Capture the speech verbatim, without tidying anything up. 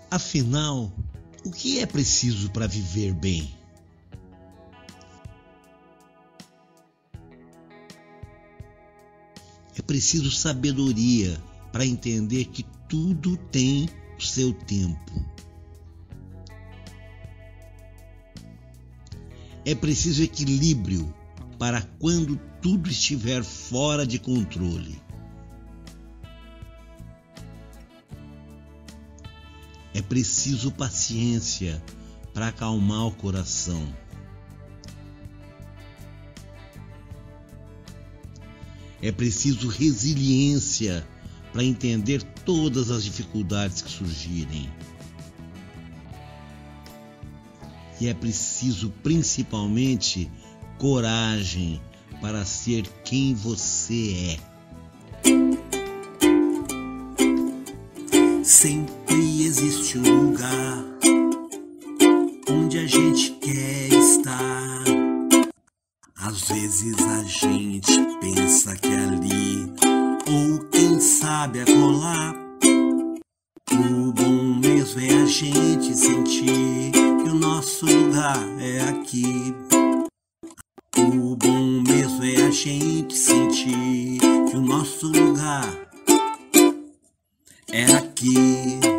Afinal, o que é preciso para viver bem? É preciso sabedoria para entender que tudo tem o seu tempo. É preciso equilíbrio para quando tudo estiver fora de controle. É preciso paciência para acalmar o coração. É preciso resiliência para entender todas as dificuldades que surgirem. E é preciso principalmente coragem para ser quem você é. Sempre existe um lugar onde a gente quer estar. Às vezes a gente pensa que é ali, ou quem sabe acolá. O bom mesmo é a gente sentir que o nosso lugar é aqui. O bom mesmo é a gente sentir que o nosso lugar é aqui.